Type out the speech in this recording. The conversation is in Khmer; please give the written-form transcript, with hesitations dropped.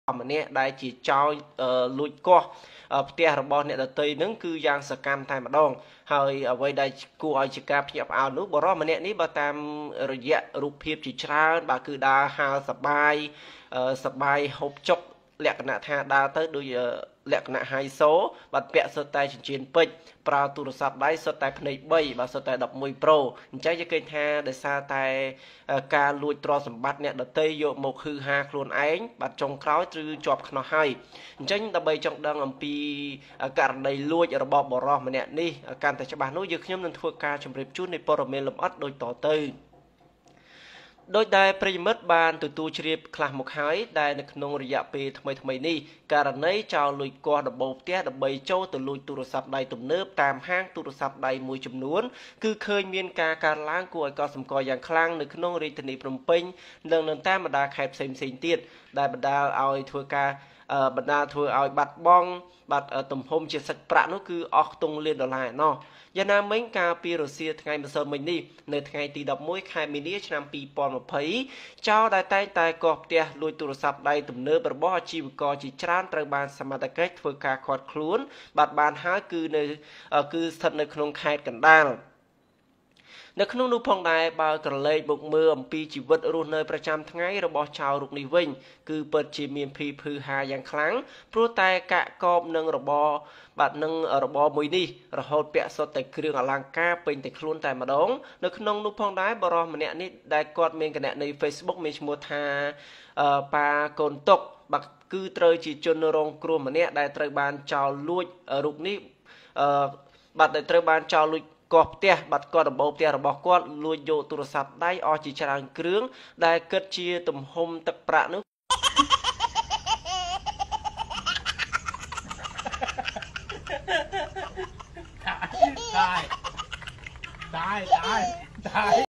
ម្នាក់ដែលជាចោរលួចកោះផ្ទះរបស់អ្នកដទៃនឹងគឺយ៉ាងសកម្មតែម្ដងហើយអ្វីដែលគួរឲ្យជាការភ្ញាក់ផ្អើលនោះបរិសម្នាក់នេះបើតាមរយៈរូបភាពជាច្រើនបាទគឺដើរហាលសបាយហូបចុកលក្ខណៈថាដើរទៅដូចលក្ខណៈហៃសូបាទពាក់សុទ្ធតែចិញ្ចៀនពេជ្រប្រើទូរស័ព្ទដៃសុទ្ធតែភ្នែក3បាទសុទ្ធតែ11 Pro អញ្ចឹងយើងឃើញថាដោយសារតែការលួចទ្រព្យសម្បត្តិអ្នកដទៃយកមកហឺហាខ្លួនឯងបាទចុងក្រោយឬជាប់ខ្នោះហើយអញ្ចឹងដើម្បីចង់ដឹងអំពីករណីលួចរបស់បរិសម្នាក់នេះកាន់តែច្បាស់នោះយើងខ្ញុំនឹងធ្វើការជម្រាបជូននៃព័ត៌មានលម្អិតដូចតទៅដោយដែលប្រិយមិត្តបានទទួលជ្រាបខ្លះមកហើយដែលនៅក្នុងរយៈពេលថ្មីនេះករណីចោរលួចគាស់ដំបូលផ្ទះដើម្បីចូលទៅលួចទូរស័ព្ទដៃទំនើបតាមហាងទូរស័ព្ទដៃមួយចំនួនគឺឃើញមានការកើនឡើងគួរឲ្យកត់សម្គាល់យ៉ាងខ្លាំងនៅក្នុងរាជធានីភ្នំពេញនិងនៅតាមបណ្ដាខេត្តផ្សេងទៀតដែលបណ្ដាលឲ្យធ្វើឲ្យបាត់បង់ទំហំជាសាច់ប្រាក់នោះគឺអស់ខ្ទង់លានដុល្លារណោះយ៉ាងណាមិញកាលពីរសៀលថ្ងៃម្សិលមិញនេះនៅថ្ងៃទី11ខែមីនាឆ្នាំ2020ចោរដែលតែងតែកោះផ្ទះលួចទូរស័ព្ទដៃទំនើបរបស់អាជីវករជាច្រើនត្រូវបានសមត្ថកិច្ចធ្វើការឃាត់ខ្លួនបានហើយគឺស្ថិតនៅក្នុងខេត្តកណ្ដាលនៅក្នុងនោះផងដែរបើក្រឡេកមកមើលអំពីជីវិតរស់នៅប្រចាំថ្ងៃរបស់ចៅរូបនេះវិញគឺពិតជាមានភីភឺហាយ៉ាងខ្លាំងព្រោះតែកាក់កបនឹងរបរមួយនេះរហូតពាក់សុទ្ធតែគ្រឿងអលង្ការពេញតែខ្លួនតែម្ដងនៅក្នុងនោះផងដែរបរិសម្នាក់នេះដែលគាត់មានគណនី Facebook មានឈ្មោះថាប៉ាកូនតុកបាទគឺត្រូវជាជនរងគ្រោះម្នាក់ដែលត្រូវបានចោរលួចរូបនេះដែលត្រូវបានចោរលួចកោះផ្ទះបាត់គាត់ដំបូលផ្ទះរបស់គាត់លួចយកទូរស័ព្ទដៃអស់ជាច្រើនគ្រឿងដែលគិតជាទំហំទឹកប្រាក់នោះตายตายตายตาย